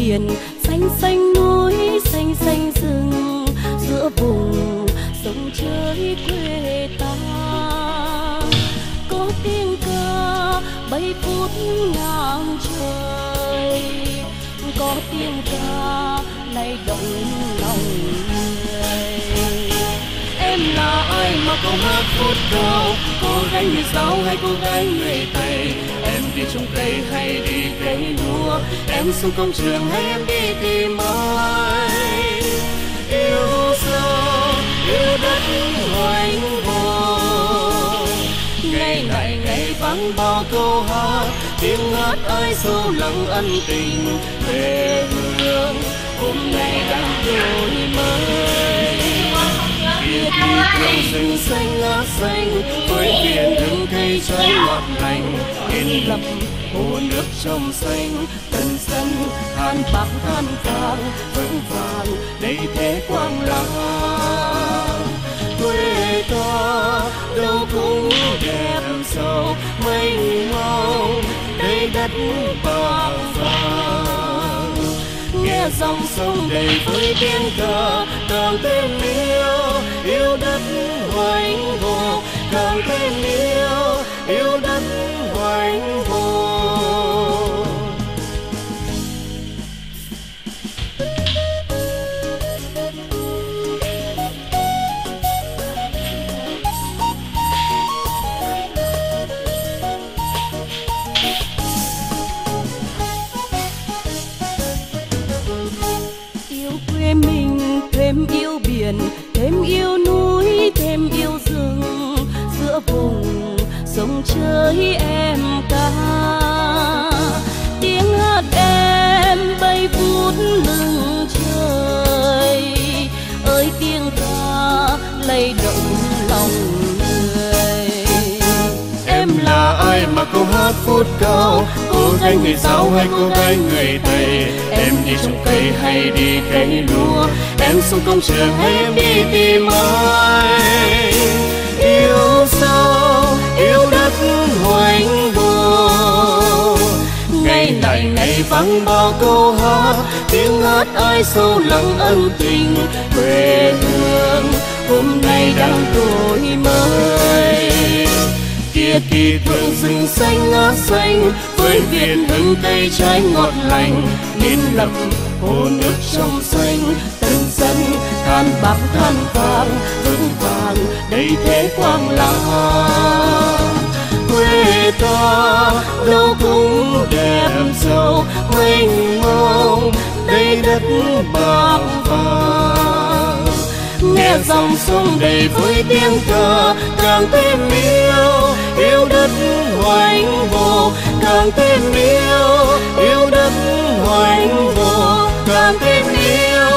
biển, xanh xanh núi, xanh xanh rừng, giữa vùng sông chơi quê ta. Có tiếng ca bay phút ngang trời, có tiếng ca lay động lòng người. Em là ai mà câu hát phút đầu, cô gái người Dao hay cô gái người Tây? Em đi trồng cây hay đi cấy lúa? Em xuống công trường hay em đi tìm ai? Yêu sâu, yêu đất hoành vô. Ngày này ngày vắng bao câu hát, tiếng hát ai sâu lắng ân tình về hương. Hôm nay đang đổi mới, kia đi theo rừng xanh lá xanh, với biển hương cây trái ngọt lành. Yên lập hồ nước trong xanh, tần sân than bạc than vàng, vững vàng đầy thế quang láng. Quê ta đâu cũng đẹp giàu mênh mông, đây đất bạc vàng. Nghe dòng sông đầy với tiếng ca, càng thêm yêu đất hoành vô, càng thêm yêu đất hoành vô. Mình thêm yêu biển, thêm yêu núi, thêm yêu rừng, giữa vùng sông chơi em ca. Tiếng hát em bay vút lưng trời, ơi tiếng ca lay động lòng người. Em là ai mà câu hát phút cao, cô gái người Dao hay cô gái người Tây? Em đi trồng cây hay đi cấy lúa? Em xuống công trường hay em đi tìm ai? Yêu sâu, yêu đất hoành vô. Ngày này ngày vắng bao câu hát, tiếng hát ai sâu lắng ân tình quê hương. Hôm nay đang đổi mới, kia kỳ thượng rừng xanh lá xanh, với biển hương cây trái ngọt lành. Nghiến lập hồ nước trong xanh, tần dân than bạc than vàng, vững vàng đầy thế quang láng. Quê ta đâu cũng đẹp giàu mênh mông, đây đất bạc vàng. Nghe dòng sông đầy với tiếng ca, càng thêm yêu đất hoành vô, càng thêm yêu đất hoành vô, càng thêm yêu